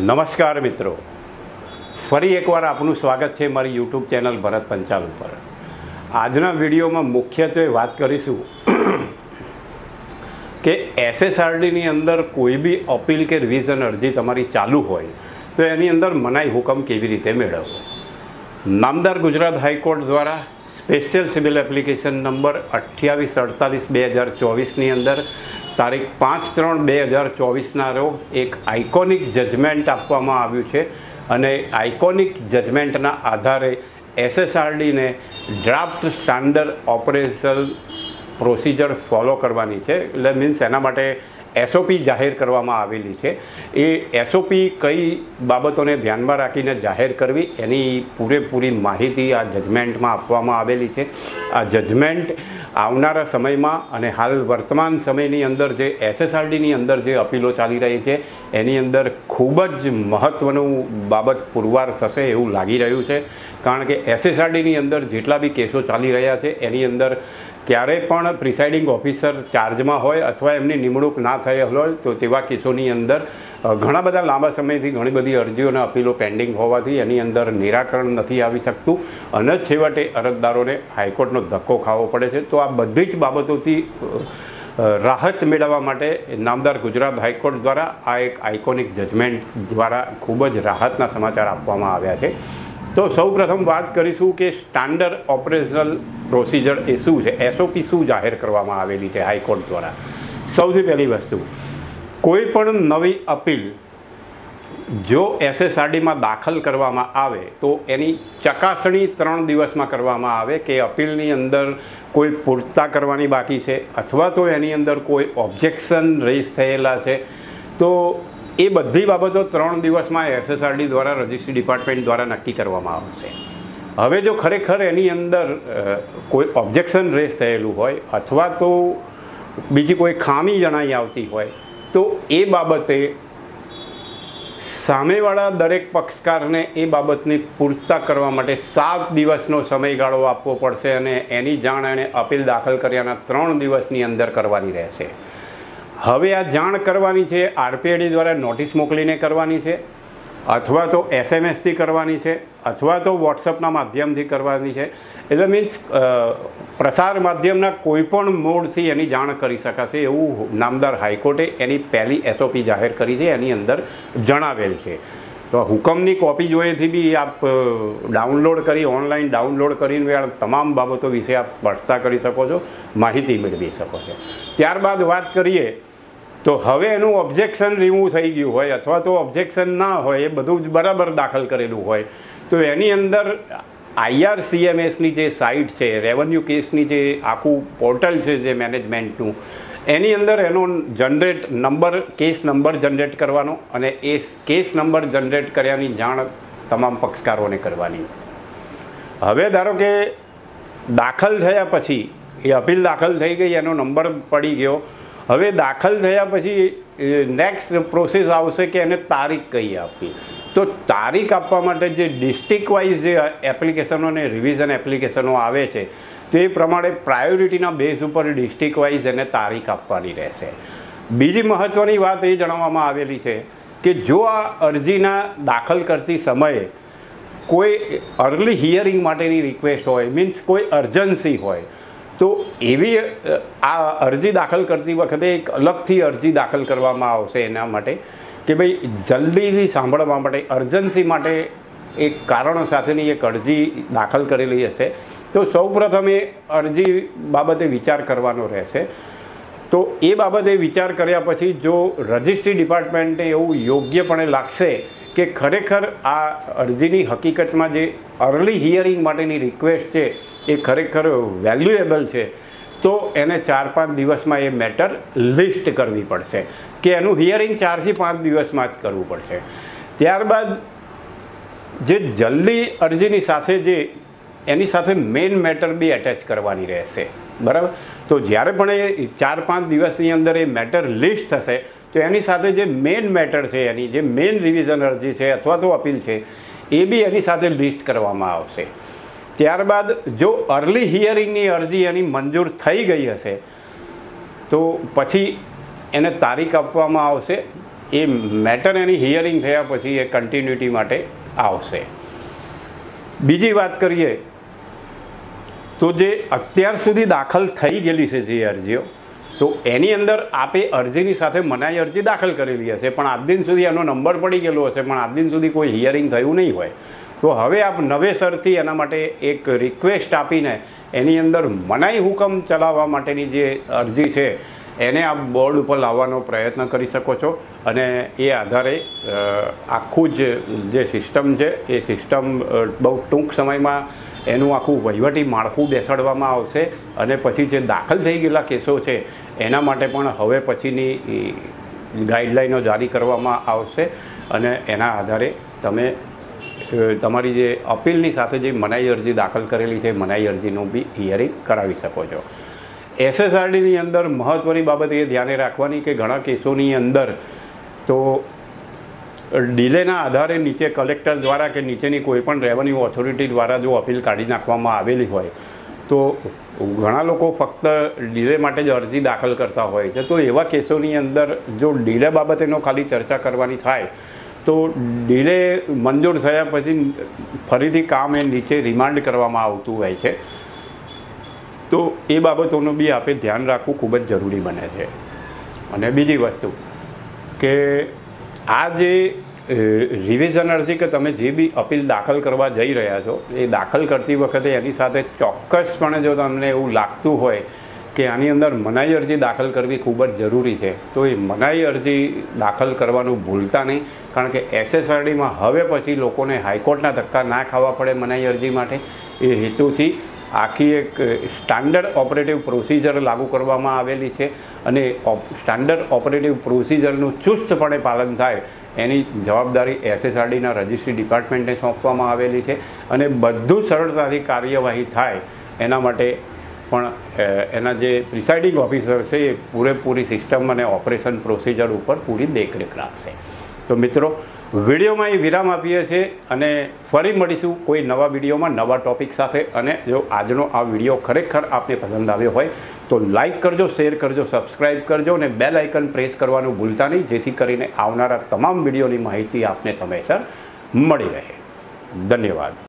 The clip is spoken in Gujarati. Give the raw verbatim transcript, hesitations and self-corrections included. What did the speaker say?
નમસ્કાર મિત્રો, ફરી એકવાર આપનું સ્વાગત છે મારી યુટ્યુબ ચેનલ ભરત પંચાલ ઉપર। આજના વિડીયોમાં મુખ્યત્વે વાત કરીશું કે એસએસઆરડીની અંદર કોઈ બી અપીલ કે રિવિઝન અરજી તમારી ચાલુ હોય તો એની અંદર મનાઈ હુકમ કેવી રીતે મેળવવો। નામદાર ગુજરાત હાઈકોર્ટ દ્વારા સ્પેશિયલ સિવિલ એપ્લિકેશન નંબર અઠ્યાવીસ અડતાલીસ બે હજાર ચોવીસની અંદર તારીખ પાંચ ત્રણ બે હજાર ચોવીસના રોજ એક આઇકોનિક જજમેન્ટ આપવામાં આવ્યું છે અને આઇકોનિક જજમેન્ટના આધારે એસએસઆરડીને draft standard operational procedure follow કરવાની છે। એટલે મીન્સ એના માટે એસઓપી જાહેર કરવામાં આવેલી છે। એ એસઓપી કઈ બાબતોને ધ્યાનમાં રાખીને જાહેર કરવી એની પૂરેપૂરી માહિતી આ જજમેન્ટમાં આપવામાં આવેલી છે। આ જજમેન્ટ આવનારા સમયમાં અને હાલ વર્તમાન સમયની અંદર જે એસએસઆરડીની અંદર જે અપીલો ચાલી રહી છે એની અંદર ખૂબ જ મહત્ત્વનું બાબત પુરવાર થશે એવું લાગી રહ્યું છે। કારણ કે એસએસઆરડીની અંદર જેટલા બી કેસો ચાલી રહ્યા છે એની અંદર ક્યારે પણ પ્રિસાઇડિંગ ઓફિસર ચાર્જમાં હોય અથવા એમની નિમણૂક ના થઈ હોય તો તેવા કેસોની અંદર ઘણા બધા લાંબા સમયથી ઘણી બધી અરજીઓ અને અપીલો પેન્ડિંગ હોવાથી એની અંદર નિરાકરણ નથી આવી શકતું અને છેવટે અરજદારોને હાઈકોર્ટનો ધક્કો ખાવો પડે છે। તો આ બધી જ બાબતોથી રાહત મેળવવા માટે નામદાર ગુજરાત હાઈકોર્ટ દ્વારા આ એક આઇકોનિક જજમેન્ટ દ્વારા ખૂબ જ રાહતના સમાચાર આપવામાં આવ્યા છે। તો સૌ પ્રથમ વાત કરીશું કે સ્ટાન્ડર્ડ ઓપરેશનલ પ્રોસિજર એ શું છે, એસઓપી શું જાહેર કરવામાં આવેલી છે હાઈકોર્ટ દ્વારા। સૌથી પહેલી વસ્તુ, કોઈ પણ નવી અપીલ જો એસએસઆરડીમાં દાખલ કરવામાં આવે તો એની ચકાસણી ત્રણ દિવસમાં કરવામાં આવે કે અપીલની અંદર કોઈ પૂરતા કરવાની બાકી છે અથવા તો એની અંદર કોઈ ઓબ્જેક્શન રેઝ થયેલા છે તો એ બધી બાબતો ત્રણ દિવસમાં એસએસઆરડી દ્વારા રજિસ્ટ્રી ડિપાર્ટમેન્ટ દ્વારા નક્કી કરવામાં આવશે। હવે જો ખરેખર એની અંદર કોઈ ઓબ્જેક્શન રેઝ થયેલું હોય અથવા તો બીજી કોઈ ખામી જણાઈ આવતી હોય તો એ બાબતે સામેવાળા દરેક પક્ષકારને એ બાબતની પૂરતા કરવા માટે સાત દિવસનો સમયગાળો આપવો પડશે અને એની જાણ એણે અપીલ દાખલ કર્યાના ત્રણ દિવસની અંદર કરવાની રહેશે। હવે આ જાણ કરવાની છે આરપીઆઈડી દ્વારા નોટિસ મોકલીને કરવાની છે અથવા તો એસએમએસથી કરવાની છે અથવા તો વોટ્સઅપના માધ્યમથી કરવાની છે। એટલે મીન્સ પ્રસાર માધ્યમના કોઈપણ મોડથી એની જાણ કરી શકાશે એવું નામદાર હાઈકોર્ટે એની પહેલી એસઓપી જાહેર કરી છે, એની અંદર જણાવેલ છે। તો હુકમની કોપી જોઈએથી બી આપ ડાઉનલોડ કરી ઓનલાઈન ડાઉનલોડ કરીને આ તમામ બાબતો વિશે આપ સ્પષ્ટતા કરી શકો છો, માહિતી મેળવી શકો છો। ત્યારબાદ વાત કરીએ તો હવે એનું ઓબ્જેક્શન રિમૂવ થઈ ગયું હોય અથવા તો ઓબ્જેક્શન ના હોય એ બધું જ બરાબર દાખલ કરેલું હોય તો એની અંદર આઈઆરસીએમએસની જે સાઇટ છે, રેવન્યુ કેસની જે આખું પોર્ટલ છે જે મેનેજમેન્ટનું, એની અંદર એનો generate number case number generate કરવાનો અને એ કેસ નંબર જનરેટ કર્યાની જાણ તમામ પક્ષકારોને કરવાની। હવે ધારો કે દાખલ થયા પછી એ અપીલ દાખલ થઈ ગઈ, એનો નંબર પડી ગયો, હવે દાખલ થયા પછી નેક્સ્ટ પ્રોસેસ આવશે કે એને તારીખ કઈ આપવી। તો તારીખ આપવા માટે જે ડિસ્ટ્રિક્ટ વાઇઝ જે એપ્લિકેશનો અને રિવિઝન એપ્લિકેશનો આવે છે તે પ્રમાણે પ્રાયોરિટીના બેઝ ઉપર ડિસ્ટ્રિક્ટ વાઇઝ એને તારીખ આપવાની રહેશે। બીજી મહત્ત્વની વાત એ જણાવવામાં આવેલી છે કે જો આ અરજીના દાખલ કરતી સમયે કોઈ અર્લી હિયરિંગ માટેની રિક્વેસ્ટ હોય, મીન્સ કોઈ અર્જન્સી હોય તો એવી આ અરજી દાખલ કરતી વખતે એક અલગથી અરજી દાખલ કરવામાં આવશે એના માટે કે ભાઈ જલ્દીથી સાંભળવા માટે અર્જન્સી માટે એક કારણો સાથેની એક અરજી દાખલ કરેલી હશે તો સૌપ્રથમ એ અરજી બાબતે વિચાર કરવાનો રહેશે। તો એ બાબતે વિચાર કર્યા પછી જો રજિસ્ટ્રી ડિપાર્ટમેન્ટે એવું યોગ્યપણે લાગશે કે ખરેખર આ અરજીની હકીકતમાં જે અર્લી હિયરિંગ માટેની રિક્વેસ્ટ છે એ ખરેખર વેલ્યુએબલ છે તો એને ચાર પાંચ દિવસમાં એ મેટર લિસ્ટ કરવી પડશે કે એનું હિયરિંગ ચારથી પાંચ દિવસમાં જ કરવું પડશે। ત્યારબાદ જે જલ્દી અરજીની સાથે જે એની સાથે મેઇન મેટર બી એટેચ કરવાની રહેશે, બરાબર। તો જ્યારે પણ એ ચાર પાંચ દિવસની અંદર એ મેટર લિસ્ટ થશે તો એની સાથે જે મેઇન મેટર છે એની જે મેઇન રિવિઝન અરજી છે અથવા તો અપીલ છે એ બી એની સાથે લિસ્ટ કરવામાં આવશે। ત્યારબાદ જો અર્લી હિયરિંગની અરજી એની મંજૂર થઈ ગઈ હશે તો પછી એને તારીખ આપવામાં આવશે। એ મેટર એની હિયરિંગ થયા પછી એ કન્ટિન્યુટી માટે આવશે. બીજી વાત કરીએ તો જે અત્યાર સુધી દાખલ થઈ ગયેલી છે જે અરજીઓ, તો એની અંદર આપે અરજીની સાથે મનાઈ અરજી દાખલ કરેલી હશે, પણ આજ દિન સુધી એનો નંબર પડી ગયેલો હશે, પણ આજ દિન સુધી કોઈ હિયરિંગ થયું નહીં હોય. તો હવે આપ નવેસરથી એના માટે એક રિક્વેસ્ટ આપીને એની અંદર મનાઈ હુકમ ચલાવવા માટેની જે અરજી છે એને આપ બોર્ડ ઉપર લાવવાનો પ્રયત્ન કરી શકો છો. અને એ આધારે આખું જ જે સિસ્ટમ છે એ સિસ્ટમ બહુ ટૂંક સમયમાં એનું આખું વહીવટી માળખું બેસાડવામાં આવશે. અને પછી જે દાખલ થઈ ગયેલા કેસો છે એના માટે પણ હવે પછીની ગાઈડલાઈનો જારી કરવામાં આવશે. અને એના આધારે તમે તમારી જે અપીલની સાથે જે મનાઈ અરજી દાખલ કરેલી છે મનાઈ અરજીનું બી હિયરિંગ કરાવી શકો છો. એસએસઆરડીની અંદર મહત્ત્વની બાબત એ ધ્યાને રાખવાની કે ઘણા કેસોની અંદર તો ડિલેના આધારે નીચે કલેક્ટર દ્વારા કે નીચેની કોઈપણ રેવન્યુ ઓથોરિટી દ્વારા જો અપીલ કાઢી નાખવામાં આવેલી હોય તો ઘણા લોકો ફક્ત ડિલે માટે જ અરજી દાખલ કરતા હોય છે. તો એવા કેસોની અંદર જો ડિલે બાબતેનો ખાલી ચર્ચા કરવાની થાય તો ડિલે મંજૂર થયા પછી ફરીથી કામ એ નીચે રિમાન્ડ કરવામાં આવતું હોય છે. તો એ બાબતોનું બી આપણે ધ્યાન રાખવું ખૂબ જ જરૂરી બને છે. અને બીજી વસ્તુ કે આ જે રિવિઝન અરજી કે તમે જે બી અપીલ દાખલ કરવા જઈ રહ્યા છો એ દાખલ કરતી વખતે એની સાથે ચોક્કસપણે જો તમને એવું લાગતું હોય કે આની અંદર મનાઈ અરજી દાખલ કરવી ખૂબ જ જરૂરી છે તો એ મનાઈ અરજી દાખલ કરવાનું ભૂલતા નહીં. કારણ કે એસએસઆરડીમાં હવે પછી લોકોને હાઈકોર્ટના ધક્કા ના ખાવા પડે મનાઈ અરજી માટે એ હેતુથી આખી એક સ્ટાન્ડર્ડ ઓપરેટિવ પ્રોસિજર લાગુ કરવામાં આવેલી છે. અને સ્ટાન્ડર્ડ ઓપરેટિવ પ્રોસિજરનું ચુસ્તપણે પાલન થાય એની જવાબદારી એસએસઆરડીના રજિસ્ટ્રી ડિપાર્ટમેન્ટને સોંપવામાં આવેલી છે. અને બધું સરળતાથી કાર્યવાહી થાય એના માટે પણ એના જે પ્રિસાઇડિંગ ઓફિસર છે એ પૂરેપૂરી સિસ્ટમ અને ઓપરેશન પ્રોસિજર ઉપર પૂરી દેખરેખ રાખશે. તો મિત્રો વિડીયોમાં એ વિરામ આપીએ છીએ અને ફરી મળીશું કોઈ નવા વિડીયોમાં નવા ટૉપિક સાથે. અને જો આજનો આ વિડીયો ખરેખર આપને પસંદ આવ્યો હોય તો લાઇક કરજો, શેર કરજો, સબસ્ક્રાઈબ કરજો અને બેલ આઇકન પ્રેસ કરવાનું ભૂલતા નહીં, જેથી કરીને આવનારા તમામ વિડીયોની માહિતી આપને સમયસર મળી રહે. ધન્યવાદ.